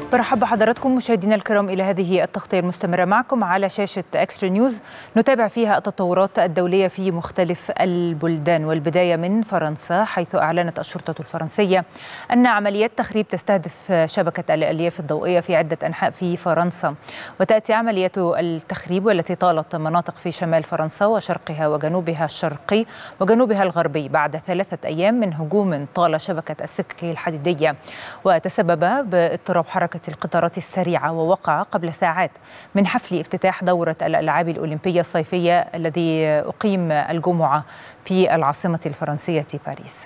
برحب بحضراتكم مشاهدينا الكرام إلى هذه التغطية المستمرة معكم على شاشة إكسترا نيوز، نتابع فيها التطورات الدولية في مختلف البلدان، والبداية من فرنسا، حيث أعلنت الشرطة الفرنسية أن عمليات تخريب تستهدف شبكة الألياف الضوئية في عدة أنحاء في فرنسا. وتأتي عملية التخريب والتي طالت مناطق في شمال فرنسا وشرقها وجنوبها الشرقي وجنوبها الغربي بعد 3 أيام من هجوم طال شبكة السكك الحديدية وتسبب باضطراب حركة القطارات السريعة، ووقع قبل ساعات من حفل افتتاح دورة الألعاب الأولمبية الصيفية الذي أقيم الجمعة في العاصمة الفرنسية باريس.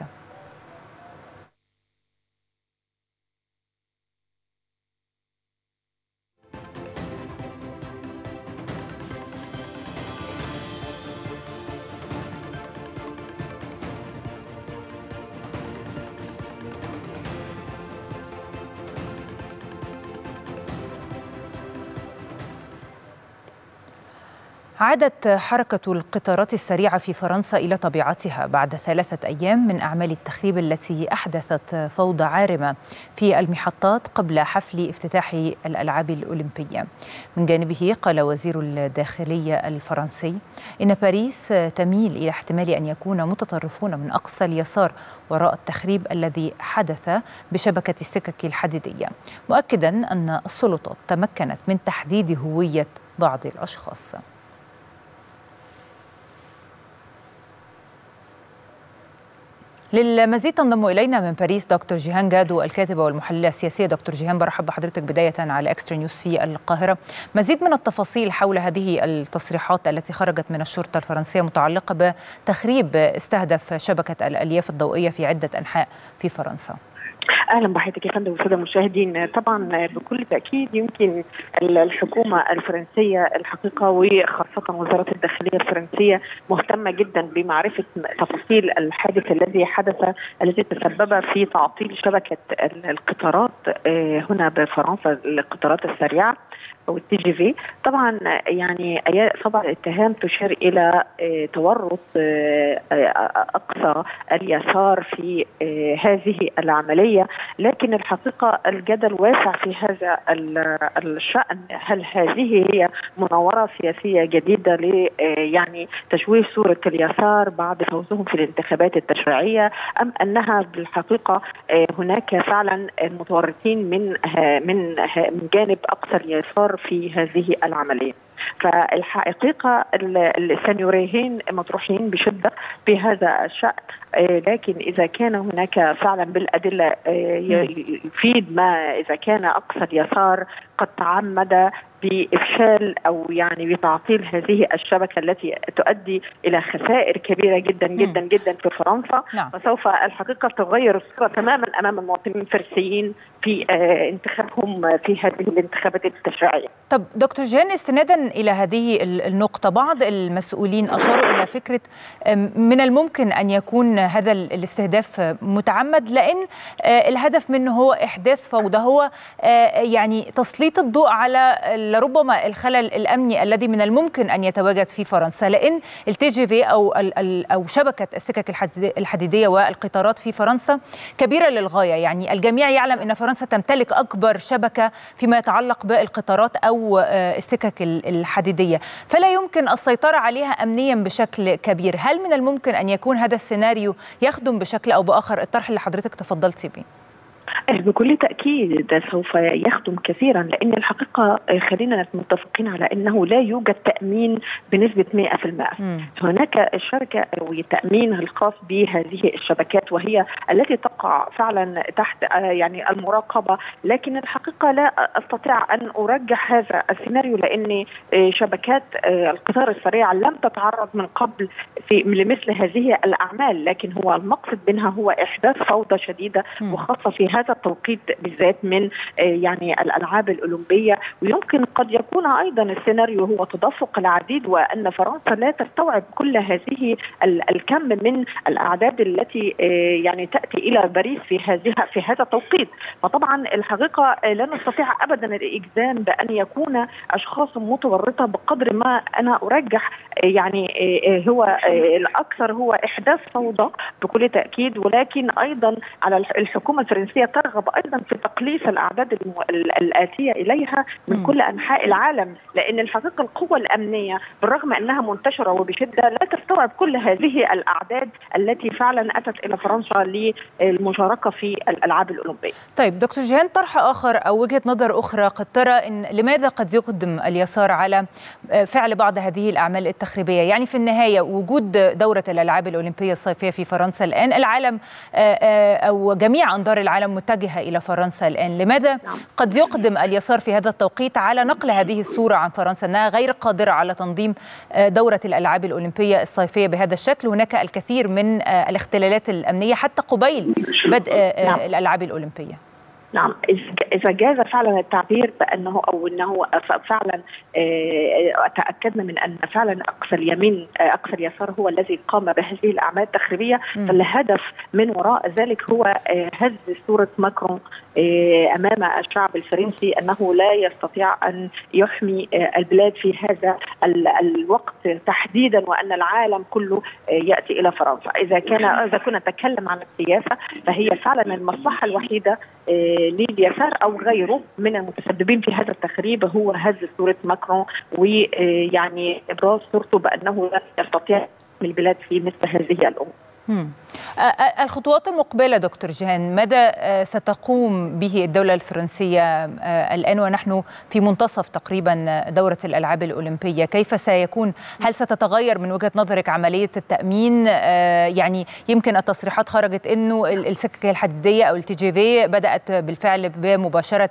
عادت حركة القطارات السريعة في فرنسا إلى طبيعتها بعد 3 أيام من أعمال التخريب التي أحدثت فوضى عارمة في المحطات قبل حفل افتتاح الألعاب الأولمبية. من جانبه قال وزير الداخلية الفرنسي إن باريس تميل إلى احتمال أن يكون متطرفون من أقصى اليسار وراء التخريب الذي حدث بشبكة السكك الحديدية، مؤكدا أن السلطات تمكنت من تحديد هوية بعض الأشخاص. للمزيد تنضم إلينا من باريس دكتور جيهان جادو، الكاتبة والمحللة السياسية. دكتور جيهان، برحب بحضرتك بداية على إكسترا نيوز في القاهرة. مزيد من التفاصيل حول هذه التصريحات التي خرجت من الشرطة الفرنسية متعلقة بتخريب استهدف شبكة الألياف الضوئية في عدة أنحاء في فرنسا. اهلا بحضرتك يا فندم والساده المشاهدين. طبعا بكل تاكيد يمكن الحكومه الفرنسيه الحقيقه وخاصه وزاره الداخليه الفرنسيه مهتمه جدا بمعرفه تفاصيل الحادث الذي تسبب في تعطيل شبكه القطارات هنا بفرنسا، القطارات السريعه او التي جي في. طبعا يعني طبعا الاتهام تشير الى تورط اقصى اليسار في هذه العمليه، لكن الحقيقه الجدل واسع في هذا الشان. هل هذه هي مناوره سياسيه جديده يعني تشويه صوره اليسار بعد فوزهم في الانتخابات التشريعيه، ام انها بالحقيقه هناك فعلا متورطين من جانب اقصى اليسار في هذه العملية؟ فالحقيقة السيناريوهين مطروحين بشدة في هذا الشأن، لكن إذا كان هناك فعلا بالأدلة يفيد ما إذا كان أقصى اليسار قد تعمد بإفشال أو يعني بتعطيل هذه الشبكة التي تؤدي إلى خسائر كبيرة جدا جدا جدا في فرنسا، فسوف الحقيقة تغير الصورة تماما أمام المواطنين الفرنسيين في انتخابهم في هذه الانتخابات التشريعية. طب دكتور جيهان، استنادا إلى هذه النقطة، بعض المسؤولين أشاروا إلى فكرة من الممكن أن يكون هذا الاستهداف متعمد، لأن الهدف منه هو إحداث فوضى، هو يعني تسليط الضوء على لربما الخلل الأمني الذي من الممكن أن يتواجد في فرنسا، لأن التي جي في أو شبكة السكك الحديدية والقطارات في فرنسا كبيرة للغاية. يعني الجميع يعلم أن فرنسا تمتلك أكبر شبكة فيما يتعلق بالقطارات أو السكك الحديدية، فلا يمكن السيطرة عليها أمنيا بشكل كبير. هل من الممكن أن يكون هذا السيناريو يخدم بشكل أو بآخر الطرح اللي حضرتك تفضلتي به؟ بكل تأكيد ده سوف يخدم كثيرا، لأن الحقيقة خلينا متفقين على أنه لا يوجد تأمين بنسبة 100%. هناك الشركة والتأمين الخاص بهذه الشبكات وهي التي تقع فعلا تحت يعني المراقبة، لكن الحقيقة لا أستطيع أن أرجح هذا السيناريو، لأن شبكات القطار السريع لم تتعرض من قبل لمثل هذه الأعمال، لكن هو المقصد منها هو إحداث فوضى شديدة وخاصة في هذا التوقيت بالذات من يعني الألعاب الأولمبية. ويمكن قد يكون أيضا السيناريو هو تدفق العديد، وأن فرنسا لا تستوعب كل هذه الكم من الأعداد التي يعني تأتي إلى باريس في هذا التوقيت. فطبعا الحقيقة لا نستطيع أبدا الإجزام بأن يكون أشخاص متورطة، بقدر ما أنا أرجح يعني هو الأكثر هو إحداث فوضى بكل تأكيد، ولكن أيضا على الحكومة الفرنسية ترغب أيضا في تقليص الأعداد الآتية إليها من كل أنحاء العالم، لأن الحقيقة القوى الأمنية بالرغم أنها منتشرة وبشدة لا تستوعب كل هذه الأعداد التي فعلا أتت إلى فرنسا للمشاركة في الألعاب الأولمبية. طيب دكتور جيهان، طرح آخر أو وجهة نظر أخرى قد ترى إن لماذا قد يقدم اليسار على فعل بعض هذه الأعمال التخريبية؟ يعني في النهاية وجود دورة الألعاب الأولمبية الصيفية في فرنسا الآن، العالم أو جميع أنظار العالم متجهة إلى فرنسا الآن، لماذا قد يقدم اليسار في هذا التوقيت على نقل هذه الصورة عن فرنسا أنها غير قادرة على تنظيم دورة الألعاب الأولمبية الصيفية بهذا الشكل؟ هناك الكثير من الاختلالات الأمنية حتى قبيل بدء الألعاب الأولمبية. نعم، إذا جاز فعلا التعبير بأنه أو أنه فعلا تأكدنا من أن فعلا أقصى اليمين أقصى اليسار هو الذي قام بهذه الأعمال التخريبية، فالهدف من وراء ذلك هو هز صورة ماكرون أمام الشعب الفرنسي أنه لا يستطيع أن يحمي البلاد في هذا الوقت تحديدا، وأن العالم كله يأتي إلى فرنسا. إذا كنا نتكلم عن السياسة فهي فعلا المصلحة الوحيدة لليسار أو غيره من المتسببين في هذا التخريب هو هز صورة ماكرون، ويعني إبراز صورته بأنه لا يستطيع البلاد في مثل هذه الأمور. الخطوات المقبلة دكتور جيهان، ماذا ستقوم به الدولة الفرنسية الآن ونحن في منتصف تقريبا دورة الألعاب الأولمبية؟ كيف سيكون؟ هل ستتغير من وجهة نظرك عملية التأمين؟ يعني يمكن التصريحات خرجت أنه السكك الحديدية أو الTGV بدأت بالفعل بمباشرة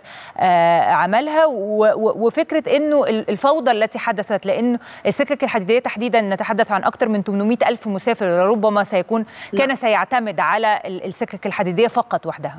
عملها، وفكرة أنه الفوضى التي حدثت، لأنه السكك الحديدية تحديدا نتحدث عن أكثر من 800 ألف مسافر، ربما كان سيعتمد على السكك الحديدية فقط وحدها.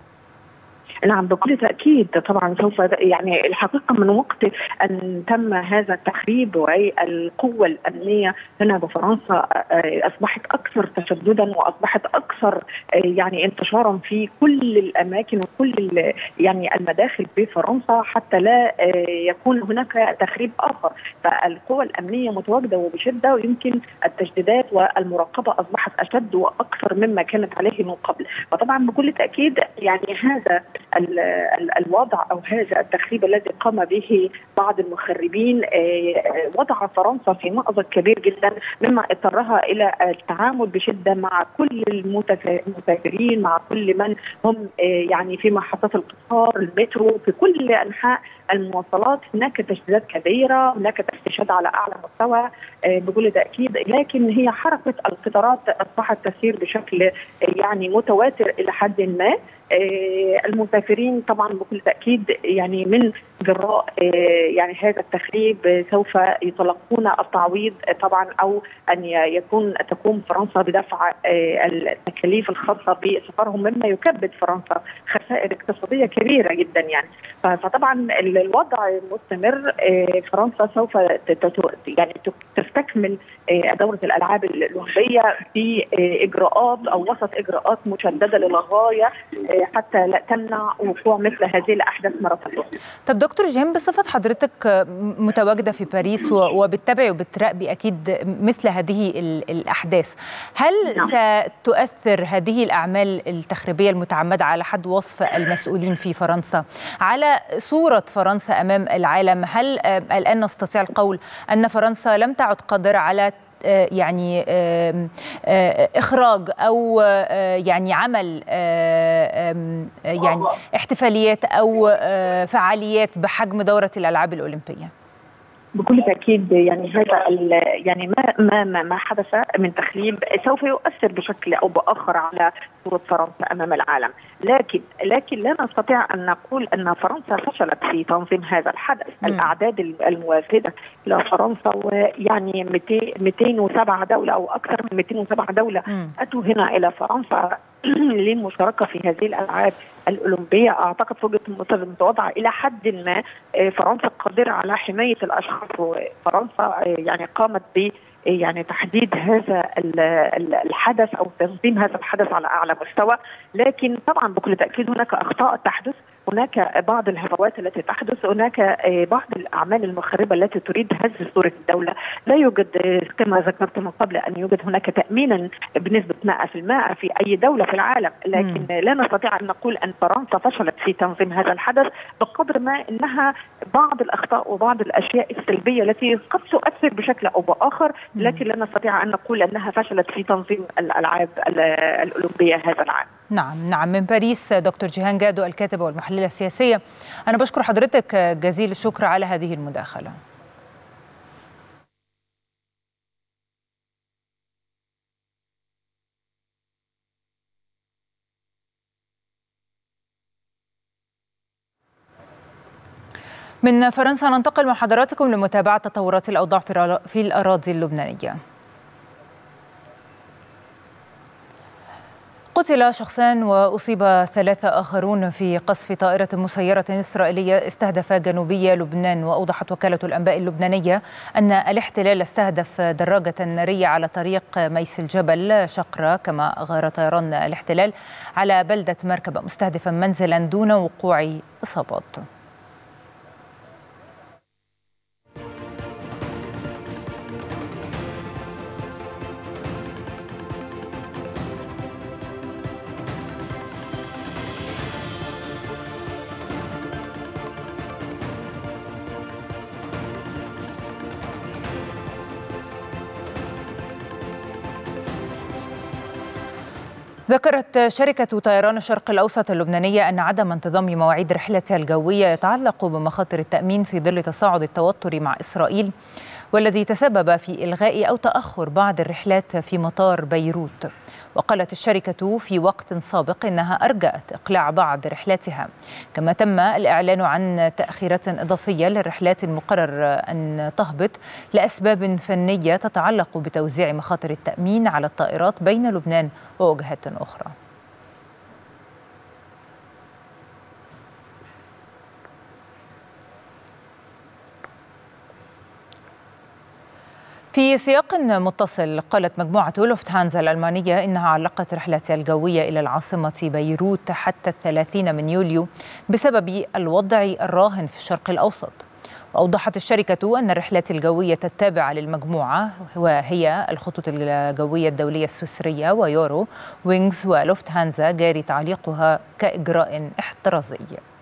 نعم بكل تأكيد، طبعا سوف يعني الحقيقة من وقت أن تم هذا التخريب والقوة الأمنية هنا بفرنسا أصبحت أكثر تشددا وأصبحت أكثر يعني انتشارا في كل الأماكن وكل يعني المداخل بفرنسا حتى لا يكون هناك تخريب آخر. فالقوة الأمنية متواجدة وبشدة، ويمكن التجديدات والمراقبة أصبحت أشد وأكثر مما كانت عليه من قبل. وطبعا بكل تأكيد يعني هذا الوضع أو هذا التخريب الذي قام به بعض المخربين وضع فرنسا في مأزق كبير جدا، مما اضطرها إلى التعامل بشدة مع كل المسافرين، مع كل من هم يعني في محطات القطار، المترو، في كل أنحاء المواصلات. هناك تشديدات كبيرة، هناك تفتيشات على أعلى مستوى بكل تأكيد، لكن هي حركة القطارات أصبحت تسير بشكل يعني متواتر إلى حد ما. المسافرين طبعا بكل تأكيد يعني من جراء يعني هذا التخريب سوف يتلقون التعويض طبعا، أو أن تقوم فرنسا بدفع التكاليف الخاصة بسفرهم، مما يكبد فرنسا خسائر اقتصادية كبيرة جدا يعني. فطبعا الوضع مستمر. فرنسا سوف يعني تستكمل دورة الألعاب الأولمبية في إجراءات أو وسط إجراءات مشددة للغاية حتى لا تمنع وقوع مثل هذه الأحداث مرة أخرى. طب دكتور جيهان، بصفة حضرتك متواجدة في باريس وبتتابعي وبتراقبي أكيد مثل هذه الأحداث، هل ستؤثر هذه الأعمال التخريبية المتعمدة على حد وصف المسؤولين في فرنسا على صورة فرنسا أمام العالم؟ هل الآن نستطيع القول أن فرنسا لم تعد قادرة على يعني إخراج أو يعني عمل يعني احتفاليات أو فعاليات بحجم دورة الألعاب الأولمبية؟ بكل تأكيد يعني هذا يعني ما حدث من تخريب سوف يؤثر بشكل أو بآخر على صورة فرنسا أمام العالم، لكن لا نستطيع أن نقول أن فرنسا فشلت في تنظيم هذا الحدث. الأعداد الموافدة إلى فرنسا ويعني 207 دولة أو أكثر من 207 دولة أتوا هنا إلى فرنسا للمشاركة في هذه الألعاب الأولمبية. أعتقد في وجهة النظر المتواضعة إلى حد ما فرنسا قادرة على حماية الأشخاص، وفرنسا يعني قامت ب يعني تحديد هذا الحدث أو تنظيم هذا الحدث على أعلى مستوى. لكن طبعا بكل تأكيد هناك أخطاء تحدث، هناك بعض الهفوات التي تحدث، هناك بعض الأعمال المخربة التي تريد هز صورة الدولة. لا يوجد كما ذكرت من قبل أن يوجد هناك تأمينا بنسبة 100% في أي دولة في العالم، لكن لا نستطيع أن نقول أن فرنسا فشلت في تنظيم هذا الحدث، بقدر ما أنها بعض الأخطاء وبعض الأشياء السلبية التي قد تؤثر بشكل أو بآخر، لكن لا نستطيع أن نقول أنها فشلت في تنظيم الألعاب الأولمبية هذا العام. نعم. من باريس دكتور جيهان جادو الكاتبة والمحللة السياسية، أنا بشكر حضرتك جزيل الشكر على هذه المداخلة. من فرنسا ننتقل مع حضراتكم لمتابعة تطورات الأوضاع في الأراضي اللبنانية. قتل شخصان وأصيب 3 آخرون في قصف طائرة مسيرة إسرائيلية استهدف جنوبي لبنان. وأوضحت وكالة الأنباء اللبنانية أن الاحتلال استهدف دراجة نارية على طريق ميس الجبل شقرة، كما أغار طيران الاحتلال على بلدة مركبة مستهدفا منزلا دون وقوع إصابات. ذكرت شركة طيران الشرق الأوسط اللبنانية أن عدم انتظام مواعيد رحلتها الجوية يتعلق بمخاطر التأمين في ظل تصاعد التوتر مع إسرائيل، والذي تسبب في إلغاء أو تأخر بعض الرحلات في مطار بيروت. وقالت الشركة في وقت سابق إنها أرجأت إقلاع بعض رحلاتها، كما تم الإعلان عن تأخيرات إضافية للرحلات المقرر أن تهبط لأسباب فنية تتعلق بتوزيع مخاطر التأمين على الطائرات بين لبنان ووجهات أخرى. في سياق متصل، قالت مجموعة لوفتهانزا الألمانية إنها علقت رحلاتها الجوية إلى العاصمة بيروت حتى 30 من يوليو بسبب الوضع الراهن في الشرق الأوسط. وأوضحت الشركة أن الرحلات الجوية التابعة للمجموعة وهي الخطوط الجوية الدولية السويسرية ويورو وينجز ولوفتهانزا جاري تعليقها كإجراء احترازي.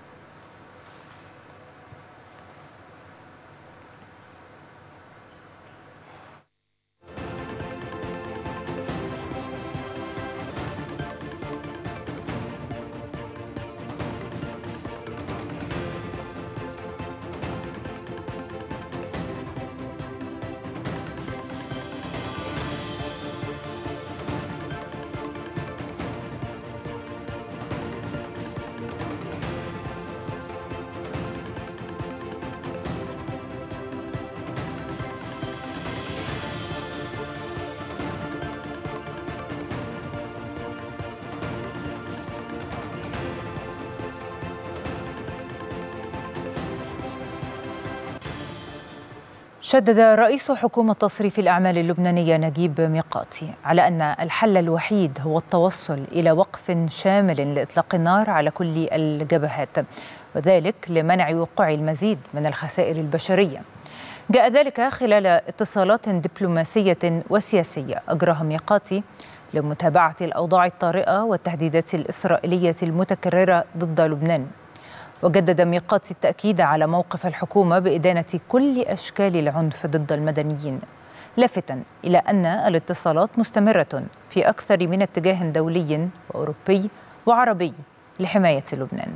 شدد رئيس حكومة تصريف الأعمال اللبنانية نجيب ميقاتي على أن الحل الوحيد هو التوصل إلى وقف شامل لإطلاق النار على كل الجبهات، وذلك لمنع وقوع المزيد من الخسائر البشرية. جاء ذلك خلال اتصالات دبلوماسية وسياسية أجراها ميقاتي لمتابعة الأوضاع الطارئة والتهديدات الإسرائيلية المتكررة ضد لبنان. وجدد ميقاتي التأكيد على موقف الحكومة بإدانة كل أشكال العنف ضد المدنيين، لافتاً إلى أن الاتصالات مستمرة في أكثر من اتجاه دولي وأوروبي وعربي لحماية لبنان.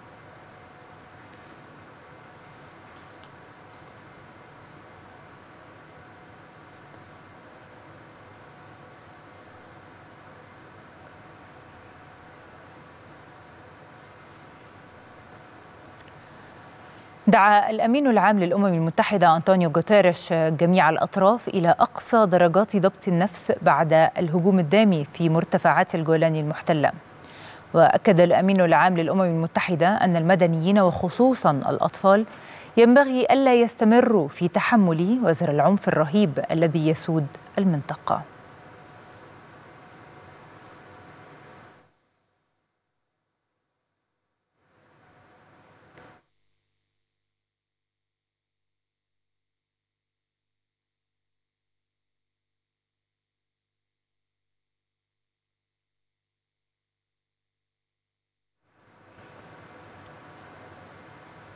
دعا الأمين العام للأمم المتحدة أنطونيو غوتيريش جميع الأطراف إلى أقصى درجات ضبط النفس بعد الهجوم الدامي في مرتفعات الجولان المحتلة. وأكد الأمين العام للأمم المتحدة أن المدنيين وخصوصا الأطفال ينبغي ألا يستمروا في تحمل وزر العنف الرهيب الذي يسود المنطقة.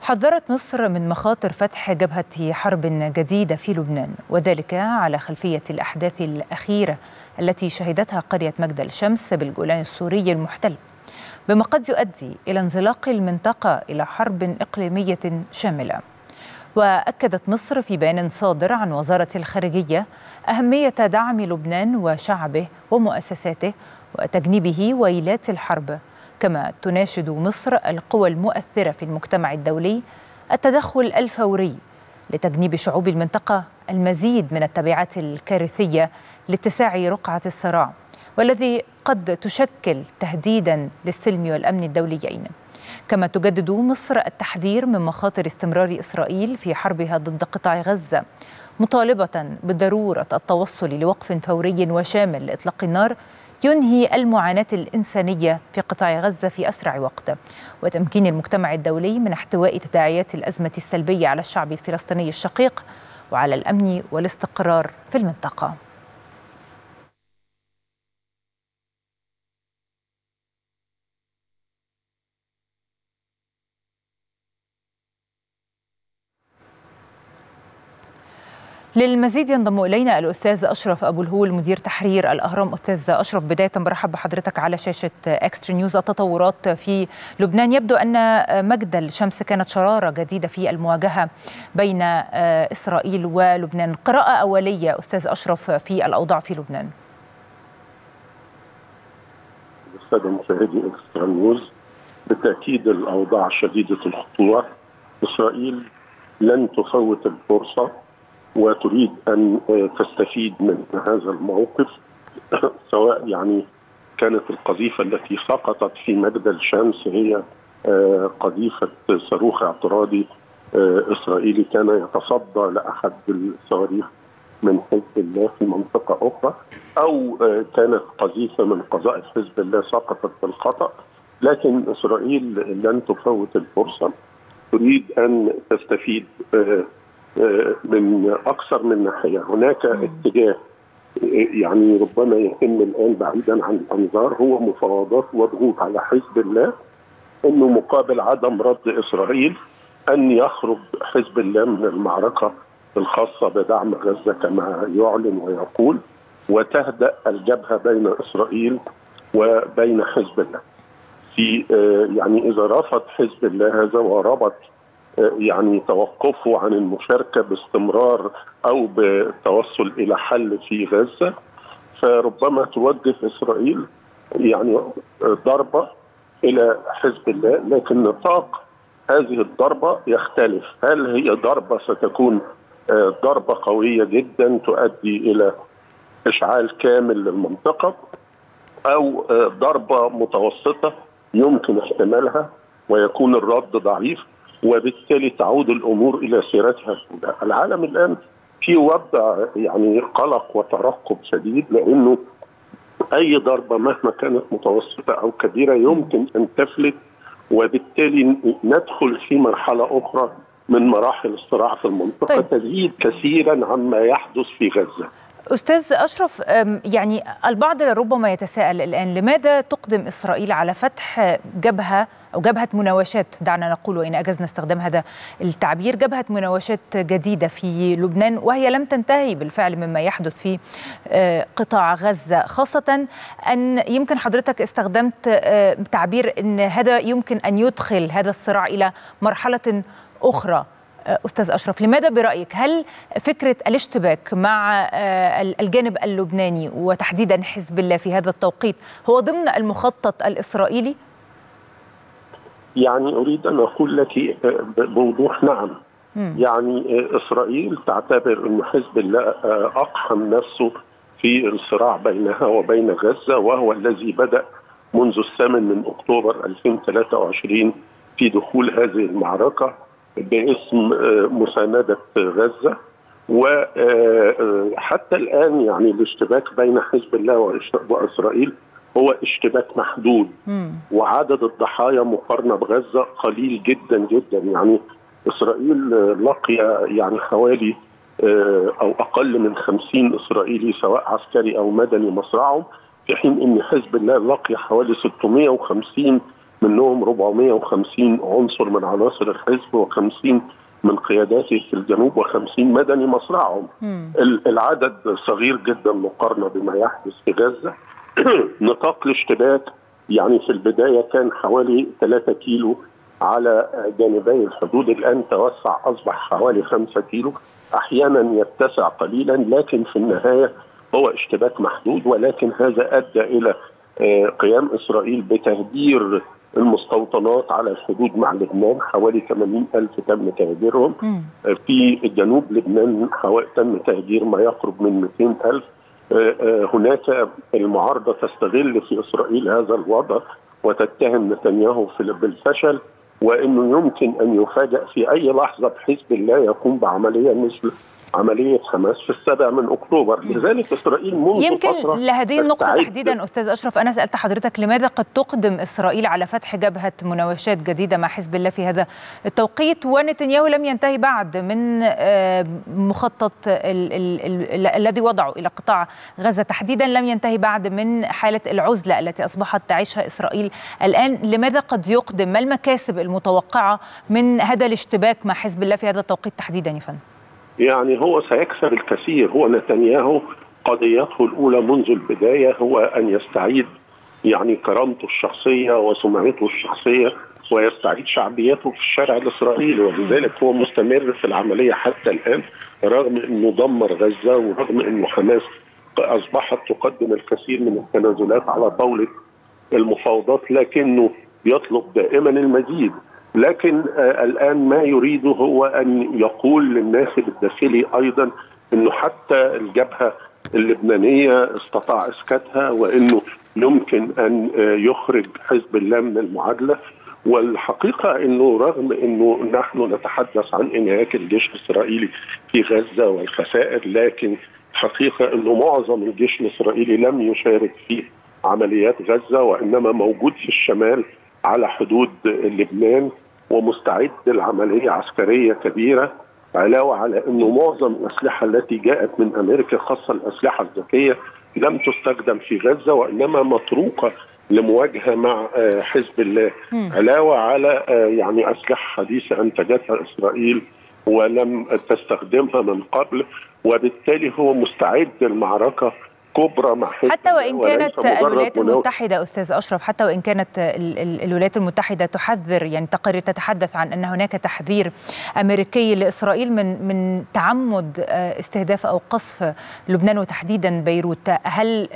حذرت مصر من مخاطر فتح جبهة حرب جديدة في لبنان، وذلك على خلفية الأحداث الأخيرة التي شهدتها قرية مجدل شمس بالجولان السوري المحتل، بما قد يؤدي إلى انزلاق المنطقة إلى حرب إقليمية شاملة. وأكدت مصر في بيان صادر عن وزارة الخارجية أهمية دعم لبنان وشعبه ومؤسساته وتجنيبه ويلات الحرب، كما تناشد مصر القوى المؤثرة في المجتمع الدولي التدخل الفوري لتجنيب شعوب المنطقة المزيد من التبعات الكارثية لاتساع رقعة الصراع، والذي قد تشكل تهديدا للسلم والأمن الدوليين. كما تجدد مصر التحذير من مخاطر استمرار إسرائيل في حربها ضد قطاع غزة، مطالبة بضرورة التوصل لوقف فوري وشامل لإطلاق النار ينهي المعاناة الإنسانية في قطاع غزة في أسرع وقت، وتمكين المجتمع الدولي من احتواء تداعيات الأزمة السلبية على الشعب الفلسطيني الشقيق وعلى الأمن والاستقرار في المنطقة. للمزيد ينضم إلينا الأستاذ أشرف أبو الهول مدير تحرير الأهرام. أستاذ أشرف، بداية برحب بحضرتك على شاشة إكسترا نيوز. التطورات في لبنان، يبدو أن مجدل شمس كانت شرارة جديدة في المواجهة بين إسرائيل ولبنان. قراءة أولية أستاذ أشرف في الأوضاع في لبنان. السادة مشاهدي إكسترا نيوز، بالتأكيد الأوضاع شديدة الخطورة. إسرائيل لن تفوت الفرصة وتريد أن تستفيد من هذا الموقف، سواء كانت القذيفة التي سقطت في مجدل شمس هي قذيفة صاروخ اعتراضي إسرائيلي كان يتصدى لأحد الصواريخ من حزب الله في منطقة أخرى، أو كانت قذيفة من قذائف حزب الله سقطت بالخطأ. لكن إسرائيل لن تفوت الفرصة، تريد أن تستفيد من أكثر من ناحية. هناك اتجاه ربما يتم الآن بعيدا عن الأنظار، هو مفاوضات وضغوط على حزب الله أنه مقابل عدم رد إسرائيل أن يخرج حزب الله من المعركة الخاصة بدعم غزة كما يعلن ويقول، وتهدأ الجبهة بين إسرائيل وبين حزب الله. في إذا رفض حزب الله هذا وربط توقفه عن المشاركة باستمرار أو بالتوصل إلى حل في غزة، فربما توجه إسرائيل ضربة إلى حزب الله. لكن نطاق هذه الضربة يختلف، هل هي ضربة ستكون ضربة قوية جدا تؤدي إلى إشعال كامل للمنطقة، أو ضربة متوسطة يمكن احتمالها ويكون الرد ضعيف، وبالتالي تعود الأمور إلى سيرتها. العالم الآن في وضع قلق وترقب شديد، لأنه أي ضربة مهما كانت متوسطة أو كبيرة يمكن أن تفلت، وبالتالي ندخل في مرحلة أخرى من مراحل الصراع في المنطقة تزيد كثيرا عما يحدث في غزة. أستاذ أشرف، البعض ربما يتساءل الآن لماذا تقدم إسرائيل على فتح جبهة أو جبهة مناوشات، دعنا نقول وإن أجزنا استخدام هذا التعبير، جبهة مناوشات جديدة في لبنان وهي لم تنتهي بالفعل مما يحدث في قطاع غزة، خاصة أن يمكن حضرتك استخدمت تعبير أن هذا يمكن أن يدخل هذا الصراع إلى مرحلة أخرى. أستاذ أشرف، لماذا برأيك هل فكرة الاشتباك مع الجانب اللبناني وتحديدا حزب الله في هذا التوقيت هو ضمن المخطط الإسرائيلي؟ أريد أن أقول لك بوضوح نعم. إسرائيل تعتبر أن حزب الله أقحم نفسه في الصراع بينها وبين غزة، وهو الذي بدأ منذ 8 أكتوبر 2023 في دخول هذه المعركة باسم مساندة غزة. وحتى الآن الاشتباك بين حزب الله وإسرائيل هو اشتباك محدود، وعدد الضحايا مقارنة بغزة قليل جدا جدا. إسرائيل لقي حوالي أو أقل من 50 إسرائيلي سواء عسكري أو مدني مصرعهم، في حين أن حزب الله لقي حوالي 650 منهم 450 عنصر من عناصر الحزب و50 من قياداته في الجنوب و50 مدني مصرعهم. العدد صغير جدا مقارنة بما يحدث في غزة. نطاق الاشتباك يعني في البداية كان حوالي 3 كيلو على جانبي الحدود، الآن توسع أصبح حوالي 5 كيلو، أحيانا يتسع قليلا، لكن في النهاية هو اشتباك محدود. ولكن هذا أدى إلى قيام إسرائيل بتهجير المستوطنات على الحدود مع لبنان، حوالي 80,000 تم تهجيرهم. في جنوب لبنان تم تهجير ما يقرب من 200,000. هناك المعارضة تستغل في إسرائيل هذا الوضع وتتهم نتنياهو بالفشل، وأنه يمكن أن يفاجأ في أي لحظة بحزب الله يقوم بعملية مثل عملية حماس في 7 أكتوبر. لذلك إسرائيل منذ يمكن فترة لهذه النقطة تحديدا أستاذ أشرف، أنا سألت حضرتك لماذا قد تقدم إسرائيل على فتح جبهة مناوشات جديدة مع حزب الله في هذا التوقيت، ونتنياهو لم ينتهي بعد من مخطط الذي وضعه إلى قطاع غزة تحديدا، لم ينتهي بعد من حالة العزلة التي أصبحت تعيشها إسرائيل الآن. لماذا قد يقدم؟ ما المكاسب المتوقعة من هذا الاشتباك مع حزب الله في هذا التوقيت تحديدا يا فندم؟ يعني هو سيكسب الكثير. هو نتنياهو قضيته الأولى منذ البداية هو أن يستعيد يعني كرامته الشخصية وسمعته الشخصية ويستعيد شعبيته في الشارع الإسرائيلي، ولذلك هو مستمر في العملية حتى الآن رغم أنه دمر غزة ورغم أنه حماس أصبحت تقدم الكثير من التنازلات على طاولة المفاوضات، لكنه يطلب دائما المزيد. لكن الآن ما يريده هو أن يقول للناخب الداخلي أيضا أنه حتى الجبهة اللبنانية استطاع إسكاتها، وأنه يمكن أن يخرج حزب الله من المعادلة. والحقيقة أنه رغم أنه نحن نتحدث عن انهياك الجيش الإسرائيلي في غزة والخسائر، لكن حقيقة أنه معظم الجيش الإسرائيلي لم يشارك في عمليات غزة، وإنما موجود في الشمال على حدود لبنان ومستعد لعملية عسكرية كبيرة، علاوة على أنه معظم الأسلحة التي جاءت من أمريكا خاصة الأسلحة الذكية لم تستخدم في غزة وإنما مطروقة لمواجهة مع حزب الله، علاوة على يعني أسلحة حديثة أنتجتها إسرائيل ولم تستخدمها من قبل، وبالتالي هو مستعد للمعركة كبرى مع حزب حتى وإن كانت الولايات المتحدة أستاذ أشرف، حتى وإن كانت الولايات المتحدة تحذر، يعني تقارير تتحدث عن أن هناك تحذير أمريكي لإسرائيل من تعمد استهداف أو قصف لبنان وتحديدا بيروت، هل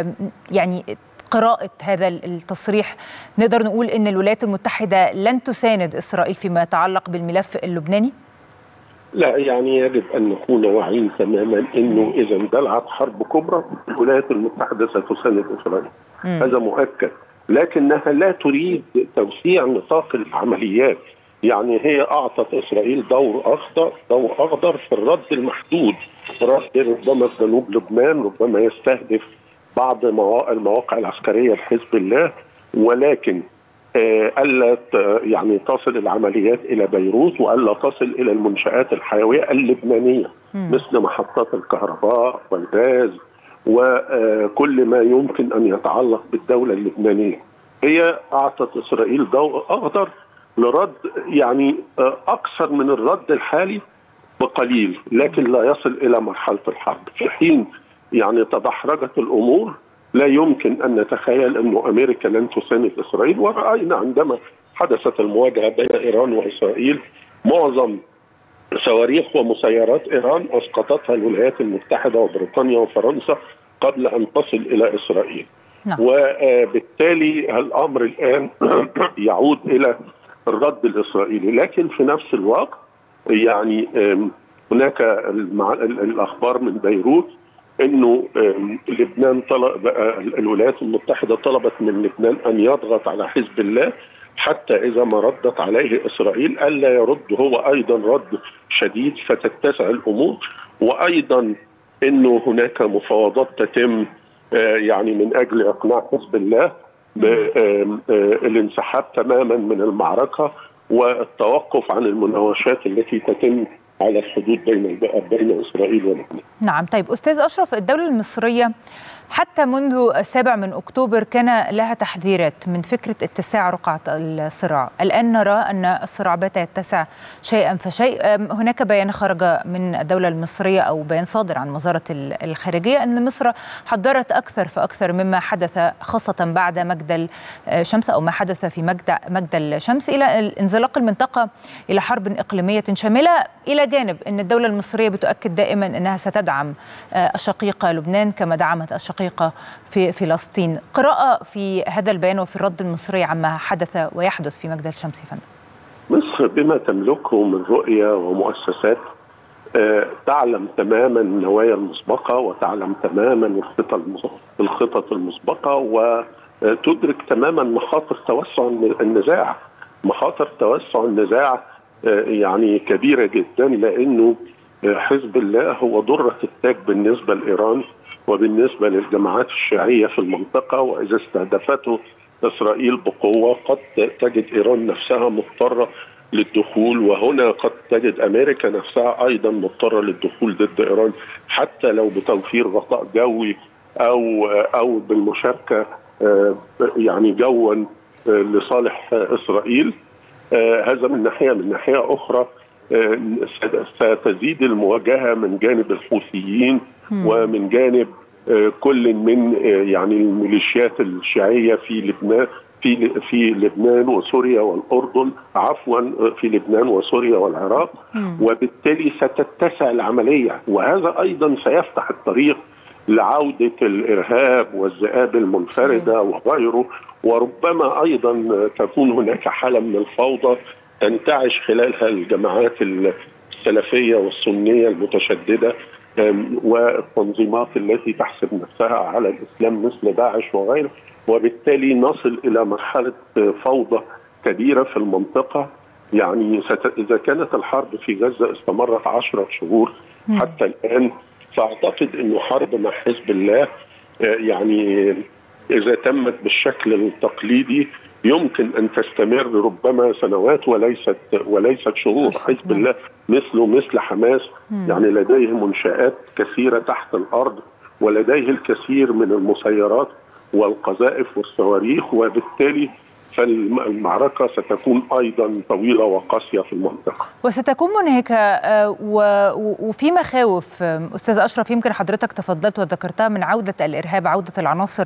يعني قراءة هذا التصريح نقدر نقول أن الولايات المتحدة لن تساند إسرائيل فيما يتعلق بالملف اللبناني؟ لا، يعني يجب أن نكون واعيين تماما أنه إذا اندلعت حرب كبرى الولايات المتحدة ستساند إسرائيل، هذا مؤكد، لكنها لا تريد توسيع نطاق العمليات. يعني هي أعطت إسرائيل دور أخضر في الرد المحدود، رد ربما في جنوب لبنان، ربما يستهدف بعض المواقع العسكرية لحزب الله، ولكن ألا يعني تصل العمليات إلى بيروت وألا تصل إلى المنشآت الحيوية اللبنانية مثل محطات الكهرباء والغاز وكل ما يمكن أن يتعلق بالدولة اللبنانية. هي أعطت إسرائيل ضوء أخضر لرد يعني أكثر من الرد الحالي بقليل، لكن لا يصل إلى مرحلة الحرب. في حين يعني تدحرجت الأمور لا يمكن أن نتخيل أن أمريكا لن تساند إسرائيل، ورأينا عندما حدثت المواجهة بين إيران وإسرائيل معظم صواريخ ومسيرات إيران أسقطتها الولايات المتحدة وبريطانيا وفرنسا قبل أن تصل إلى إسرائيل. وبالتالي الأمر الآن يعود إلى الرد الإسرائيلي، لكن في نفس الوقت يعني هناك الأخبار من بيروت انه لبنان طلب، الولايات المتحده طلبت من لبنان ان يضغط على حزب الله حتى اذا ما ردت عليه اسرائيل الا يرد هو ايضا رد شديد فتتسع الامور، وايضا انه هناك مفاوضات تتم يعني من اجل اقناع حزب الله بالانسحاب تماما من المعركه والتوقف عن المناوشات التي تتم على الحدود بين إسرائيل ولبنان. نعم، طيب أستاذ أشرف، الدولة المصرية حتى منذ 7 من أكتوبر كان لها تحذيرات من فكرة اتساع رقعة الصراع. الآن نرى أن الصراع بات يتسع شيئا فشيء. هناك بيان خرج من الدولة المصرية أو بيان صادر عن وزارة الخارجية أن مصر حذرت أكثر فأكثر مما حدث خاصة بعد مجدل شمس أو ما حدث في مجدل شمس إلى انزلاق المنطقة إلى حرب إقليمية شاملة، إلى جانب أن الدولة المصرية بتؤكد دائما أنها ستدعم الشقيقة لبنان كما دعمت الشقيقة في فلسطين. قراءة في هذا البيان وفي الرد المصري عما حدث ويحدث في مجدل شمس يا فندم. مصر بما تملكه من رؤية ومؤسسات تعلم تماما النوايا المسبقة وتعلم تماما الخطط المسبقة وتدرك تماما مخاطر توسع النزاع. مخاطر توسع النزاع يعني كبيرة جدا، لأنه حزب الله هو ضرة التاج بالنسبة لإيران وبالنسبة للجماعات الشيعية في المنطقة، وإذا استهدفته إسرائيل بقوة قد تجد إيران نفسها مضطرة للدخول، وهنا قد تجد أمريكا نفسها أيضا مضطرة للدخول ضد إيران، حتى لو بتوفير غطاء جوي أو بالمشاركة يعني جوا لصالح إسرائيل. هذا من ناحية. من ناحية أخرى ستزيد المواجهة من جانب الحوثيين ومن جانب كل من يعني الميليشيات الشيعية في لبنان وسوريا والأردن، عفوا في لبنان وسوريا والعراق، وبالتالي ستتسع العملية، وهذا أيضا سيفتح الطريق لعودة الإرهاب والذئاب المنفردة وغيره، وربما أيضا تكون هناك حالة من الفوضى تنتعش خلالها الجماعات السلفية والسنية المتشددة والتنظيمات التي تحسب نفسها على الإسلام مثل داعش وغيره، وبالتالي نصل إلى مرحلة فوضى كبيرة في المنطقة. يعني إذا كانت الحرب في غزة استمرت 10 شهور حتى الآن، فأعتقد أنه حرب مع حزب الله يعني إذا تمت بالشكل التقليدي يمكن أن تستمر ربما سنوات وليست شهور. حزب الله مثل حماس يعني لديه منشآت كثيرة تحت الأرض، ولديه الكثير من المسيرات والقذائف والصواريخ، وبالتالي فالمعركة ستكون أيضا طويلة وقاسية في المنطقة وستكون منهكة. وفي مخاوف أستاذ أشرف يمكن حضرتك تفضلت وذكرتها من عودة الإرهاب، عودة العناصر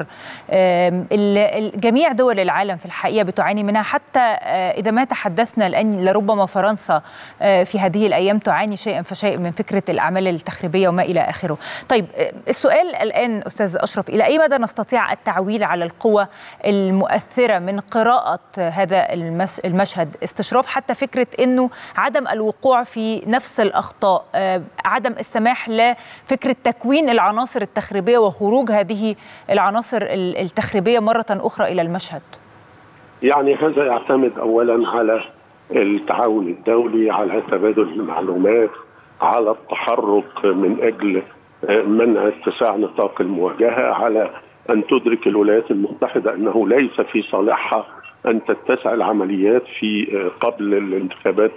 جميع دول العالم في الحقيقة بتعاني منها، حتى إذا ما تحدثنا الآن لربما فرنسا في هذه الأيام تعاني شيئا فشيء من فكرة الأعمال التخريبية وما إلى آخره. طيب السؤال الآن أستاذ أشرف، إلى أي مدى نستطيع التعويل على القوى المؤثرة من قراءة هذا المشهد، استشراف حتى فكرة أنه عدم الوقوع في نفس الأخطاء، عدم السماح لفكرة تكوين العناصر التخريبية وخروج هذه العناصر التخريبية مرة أخرى إلى المشهد؟ يعني هذا يعتمد أولا على التعاون الدولي، على تبادل المعلومات، على التحرك من أجل منع اتساع نطاق المواجهة، على أن تدرك الولايات المتحدة أنه ليس في صالحها أن تتسع العمليات في قبل الانتخابات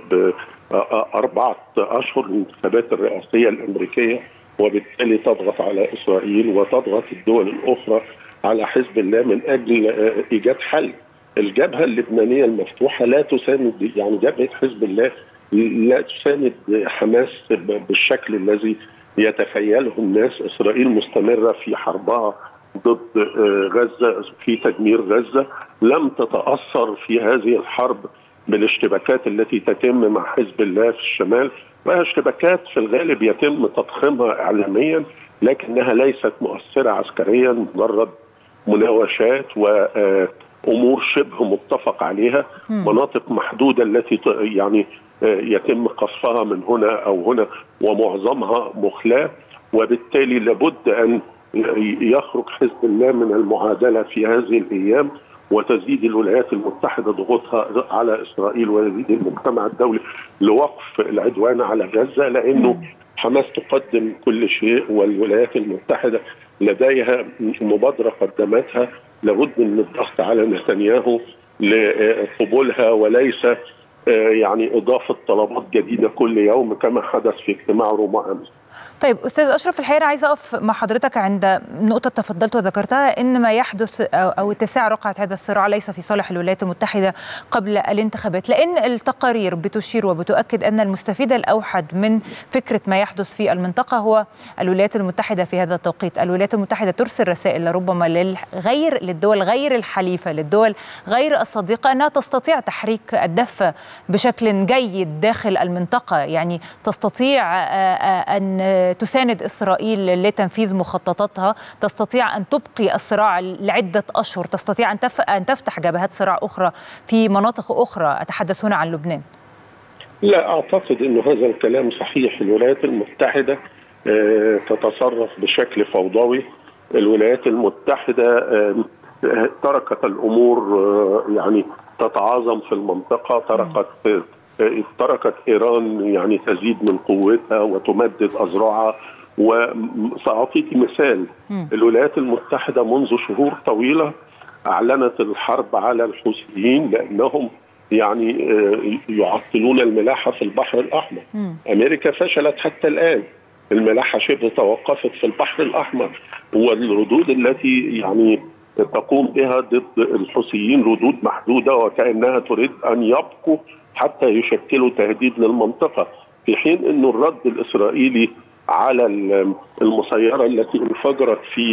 ب4 أشهر، الانتخابات الرئاسية الأمريكية، وبالتالي تضغط على إسرائيل وتضغط الدول الأخرى على حزب الله من أجل إيجاد حل. الجبهة اللبنانية المفتوحة لا تساند، يعني جبهة حزب الله لا تساند حماس بالشكل الذي يتخيله الناس. إسرائيل مستمرة في حربها ضد غزة، في تدمير غزة، لم تتأثر في هذه الحرب بالاشتباكات التي تتم مع حزب الله في الشمال، وهي اشتباكات في الغالب يتم تضخيمها إعلاميا لكنها ليست مؤثرة عسكريا، مجرد مناوشات وأمور شبه متفق عليها، مناطق محدودة التي يعني يتم قصفها من هنا أو هنا ومعظمها مخلاة، وبالتالي لابد أن يخرج حزب الله من المعادلة في هذه الأيام، وتزيد الولايات المتحدة ضغوطها على إسرائيل ويزيد المجتمع الدولي لوقف العدوان على غزة، لأنه حماس تقدم كل شيء والولايات المتحدة لديها مبادرة قدمتها، لابد من الضغط على نتنياهو لقبولها وليس يعني إضافة طلبات جديدة كل يوم كما حدث في اجتماع روما أمس. طيب أستاذ أشرف، الحقيقة عايزة أقف مع حضرتك عند نقطة تفضلت وذكرتها، إن ما يحدث أو اتساع رقعة هذا الصراع ليس في صالح الولايات المتحدة قبل الانتخابات، لأن التقارير بتشير وبتؤكد أن المستفيد الأوحد من فكرة ما يحدث في المنطقة هو الولايات المتحدة في هذا التوقيت. الولايات المتحدة ترسل رسائل لربما للدول غير الحليفة، للدول غير الصديقة، أنها تستطيع تحريك الدفة بشكل جيد داخل المنطقة، يعني تستطيع أن تساند إسرائيل لتنفيذ مخططاتها، تستطيع أن تبقي الصراع لعدة أشهر، تستطيع أن تفتح جبهات صراع أخرى في مناطق أخرى. أتحدث هنا عن لبنان. لا أعتقد أن هذا الكلام صحيح. الولايات المتحدة تتصرف بشكل فوضوي. الولايات المتحدة تركت الأمور يعني تتعاظم في المنطقة، تركت إيران يعني تزيد من قوتها وتمدد أذرعها. وسأعطيك مثال، الولايات المتحدة منذ شهور طويلة أعلنت الحرب على الحوثيين لأنهم يعني يعطلون الملاحة في البحر الأحمر. أمريكا فشلت حتى الآن، الملاحة شبه توقفت في البحر الأحمر، والردود التي يعني تقوم بها ضد الحوثيين ردود محدودة وكأنها تريد أن يبقوا حتى يشكلوا تهديد للمنطقة، في حين أن الرد الإسرائيلي على المسيرة التي انفجرت في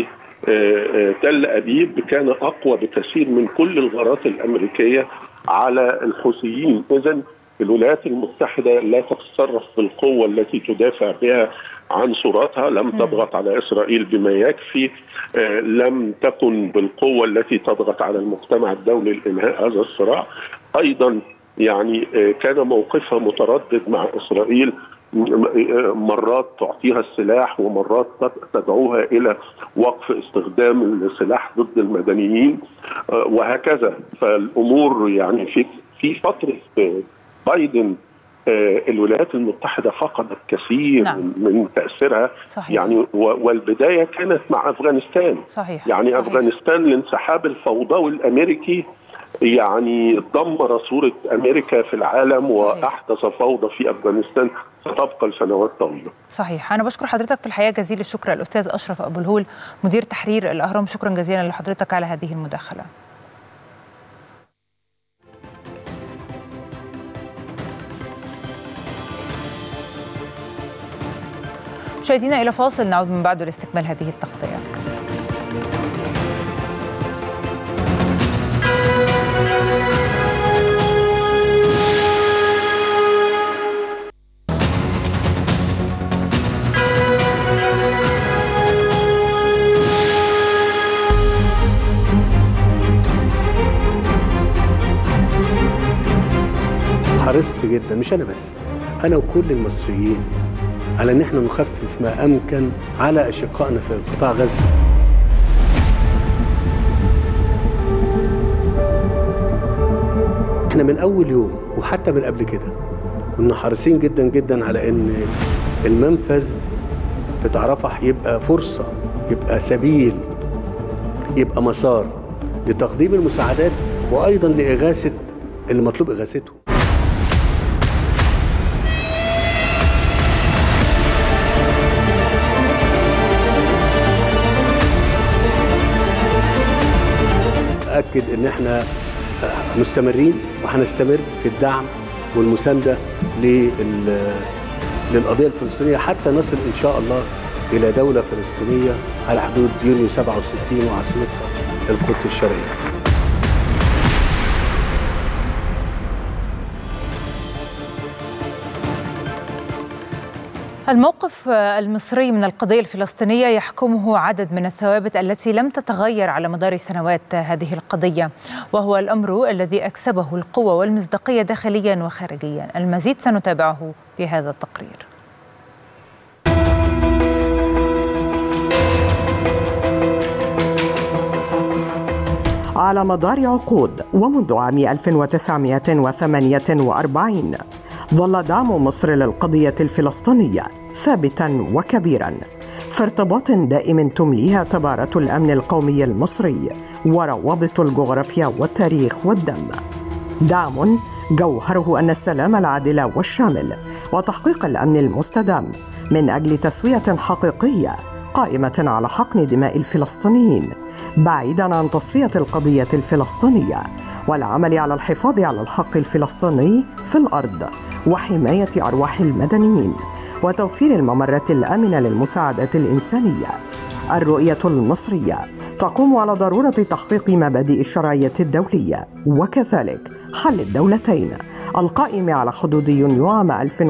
تل أبيب كان أقوى بكثير من كل الغارات الأمريكية على الحوثيين. إذن الولايات المتحدة لا تتصرف بالقوة التي تدافع بها عن صورتها، لم تضغط على إسرائيل بما يكفي، لم تكن بالقوة التي تضغط على المجتمع الدولي لإنهاء هذا الصراع. أيضا يعني كان موقفها متردد مع إسرائيل، مرات تعطيها السلاح ومرات تدعوها إلى وقف استخدام السلاح ضد المدنيين وهكذا. فالأمور يعني في فترة بايدن الولايات المتحدة فقدت كثير من تأثيرها. صحيح. يعني والبداية كانت مع أفغانستان. صحيح. يعني صحيح. أفغانستان الانسحاب الفوضوي الأمريكي يعني دمر صورة أمريكا في العالم. صحيح. وأحدث فوضى في أفغانستان ستبقى لسنوات طويلة. صحيح. أنا بشكر حضرتك في الحقيقة جزيل الشكر الأستاذ أشرف أبو الهول مدير تحرير الأهرام، شكرا جزيلا لحضرتك على هذه المداخلة. مشاهدينا إلى فاصل، نعود من بعده لاستكمال هذه التغطية. حرصت جدا، مش أنا بس، أنا وكل المصريين، على ان احنا نخفف ما امكن على اشقائنا في قطاع غزة. احنا من اول يوم وحتى من قبل كده كنا حريصين جدا جدا على ان المنفذ بتاع رفح يبقى فرصة، يبقى سبيل، يبقى مسار لتقديم المساعدات وايضا لاغاثة اللي مطلوب اغاثته. أكد إن إحنا مستمرين وهنستمر في الدعم والمساندة للقضية الفلسطينية حتى نصل إن شاء الله إلى دولة فلسطينية على حدود يونيو 67 وعاصمتها القدس الشرقية. الموقف المصري من القضية الفلسطينية يحكمه عدد من الثوابت التي لم تتغير على مدار سنوات هذه القضية، وهو الأمر الذي أكسبه القوة والمصداقية داخليا وخارجيا. المزيد سنتابعه في هذا التقرير. على مدار عقود ومنذ عام 1948 ظل دعم مصر للقضية الفلسطينية ثابتاً وكبيراً في ارتباط دائم تمليها تبارة الأمن القومي المصري وروابط الجغرافيا والتاريخ والدم. دعم جوهره أن السلام العادل والشامل وتحقيق الأمن المستدام من أجل تسوية حقيقية قائمة على حقن دماء الفلسطينيين، بعيداً عن تصفية القضية الفلسطينية والعمل على الحفاظ على الحق الفلسطيني في الأرض وحماية أرواح المدنيين وتوفير الممرات الآمنة للمساعدات الإنسانية. الرؤية المصرية تقوم على ضرورة تحقيق مبادئ الشرعية الدولية وكذلك حل الدولتين القائم على حدود يونيو عام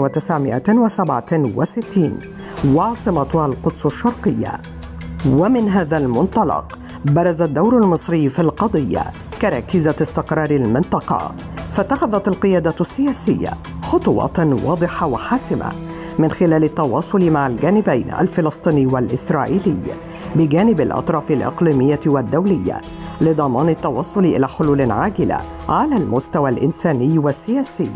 1967 وعاصمتها القدس الشرقية. ومن هذا المنطلق برز الدور المصري في القضية كركيزة استقرار المنطقة، فاتخذت القيادة السياسية خطوات واضحة وحاسمة من خلال التواصل مع الجانبين الفلسطيني والإسرائيلي بجانب الأطراف الإقليمية والدولية لضمان التوصل إلى حلول عاجلة على المستوى الإنساني والسياسي.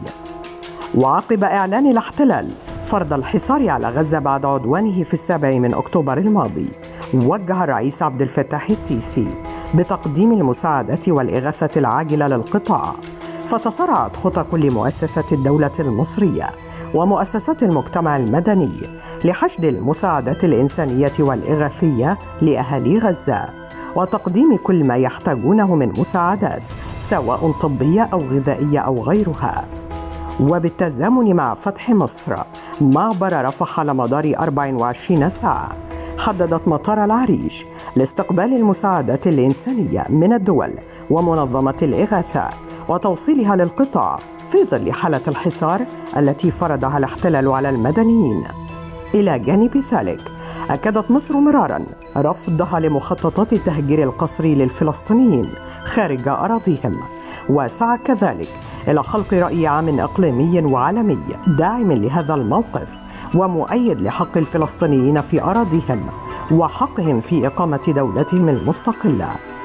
وعقب إعلان الاحتلال فرض الحصار على غزة بعد عدوانه في 7 أكتوبر الماضي، وجه الرئيس عبد الفتاح السيسي بتقديم المساعدات والإغاثة العاجلة للقطاع، فتسارعت خطى كل مؤسسات الدولة المصرية ومؤسسات المجتمع المدني لحشد المساعدات الإنسانية والإغاثية لأهالي غزة وتقديم كل ما يحتاجونه من مساعدات سواء طبية أو غذائية أو غيرها. وبالتزامن مع فتح مصر معبر رفح على مدار 24 ساعة، حددت مطار العريش لاستقبال المساعدات الإنسانية من الدول ومنظمات الإغاثة وتوصيلها للقطاع في ظل حالة الحصار التي فرضها الاحتلال على المدنيين. إلى جانب ذلك أكدت مصر مرارا رفضها لمخططات التهجير القسري للفلسطينيين خارج أراضيهم، وسعى كذلك إلى خلق رأي عام إقليمي وعالمي داعم لهذا الموقف ومؤيد لحق الفلسطينيين في أراضيهم وحقهم في إقامة دولتهم المستقلة.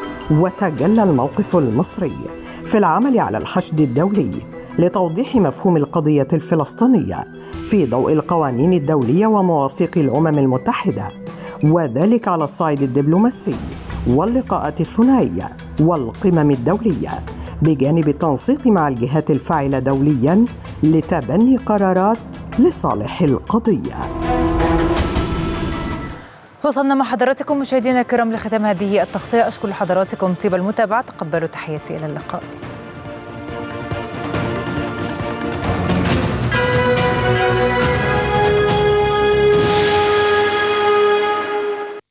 وتجلى الموقف المصري في العمل على الحشد الدولي لتوضيح مفهوم القضية الفلسطينية في ضوء القوانين الدولية ومواثيق الأمم المتحدة، وذلك على الصعيد الدبلوماسي واللقاءات الثنائية والقمم الدولية بجانب التنسيق مع الجهات الفاعلة دولياً لتبني قرارات لصالح القضية. وصلنا مع حضراتكم مشاهدينا الكرام لختام هذه التغطية. أشكر حضراتكم طيب المتابعة، تقبلوا تحياتي، إلى اللقاء.